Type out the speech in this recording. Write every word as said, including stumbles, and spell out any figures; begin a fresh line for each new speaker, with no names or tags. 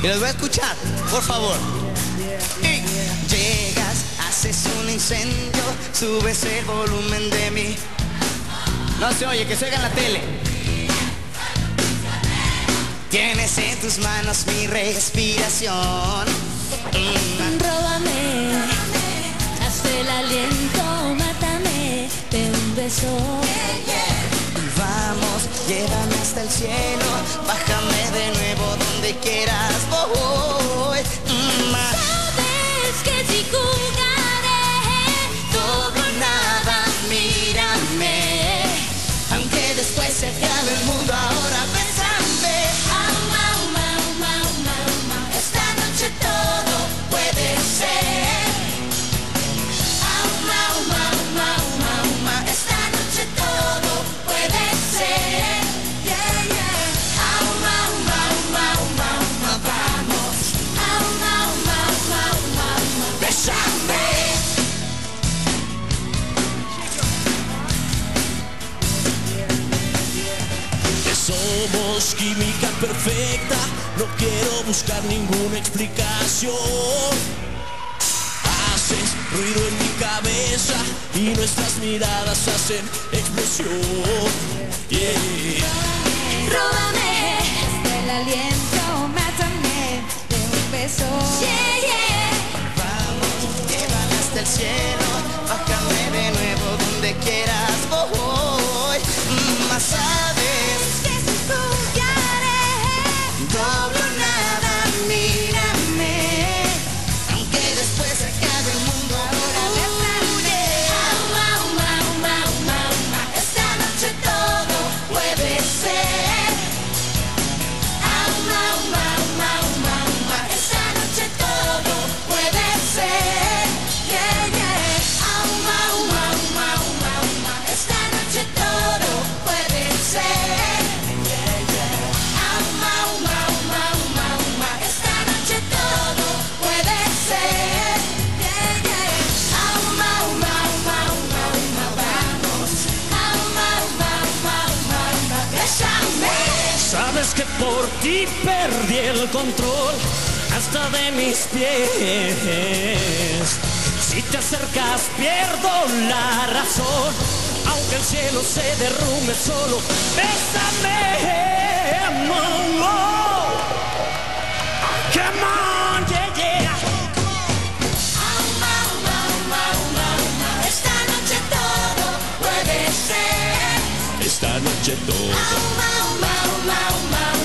Y los voy a escuchar, por favor. Y llegas, haces un incendio, subes el volumen de mi... No se oye, que se oiga en la tele. Tienes en tus manos mi respiración. Mm.
Róbame, hazte el aliento, mátame de un beso.
Vamos, llévame hasta el cielo, bájame de nuevo donde quieras, voy. Mm.
Sabes que si jugaré,
Todo o nada, mírame. Aunque después se acabe el mundo, ahora bésame.
au, mau, mau, mau, mau, mau.
Esta noche todo puede ser. Au, mau, mau, mau, mau, mau. Esta noche todo puede ser. Yeah, yeah. Au, mau, mau, mau, mau, mau. Vamos. Au, mau, mau, mau, mau, mau. Bésame.
Que somos química perfecta, no quiero buscar ninguna explicación. Haces ruido en mi cabeza y nuestras miradas hacen explosión. Yeah.
Róbame, hazte el aliento, mátame de un beso.
Yeah, yeah. Vamos, llévame hasta el cielo, bájame de nuevo donde quieras, voy. Mm, Más sabes
Que si jugaré,
doble o nada, mírame. Aunque después se acabe el mundo, ahora bésame.
au, mau, mau, mau, mau, mau.
Esta noche todo puede ser. Au, mau, mau, mau, mau, mau. Esta noche todo puede ser. Yeah, yeah. Au, mau, mau, mau, mau, mau. Esta noche todo puede ser. Yeah, yeah. Au, mau, mau, mau, mau, mau. Esta noche todo puede ser. Yeah, yeah. Au, mau, mau, mau, mau, mau. Vamos. Au, mau, mau, mau, mau, mau. Bésame.
Sabes que por ti perdí el control hasta de mis pies. Si te acercas pierdo la razón, aunque el cielo se derrumbe solo. Bésame, no, no. Come on, yeah, yeah.
Au, mau, mau, mau, mau, mau. Esta noche todo puede ser.
Esta noche todo
Au, mau, mau, mau, mau.